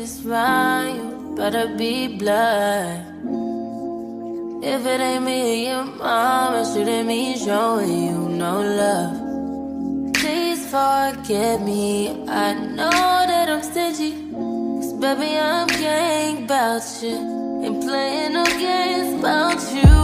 this round, you better be blood. If it ain't me or your mama, shouldn't mean showing you no love. Please forgive me, I know that I'm stingy, 'cause baby I'm gang about you, ain't playing no games about you.